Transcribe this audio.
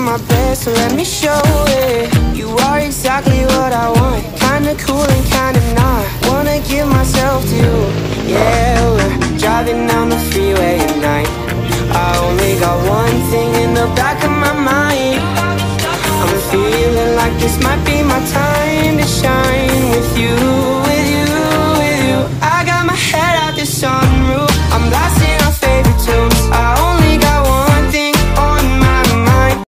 my best, so let me show it. You are exactly what I want, kinda cool and kinda not. Wanna give myself to you, yeah. We're driving down the freeway at night. I only got one thing in the back of my mind.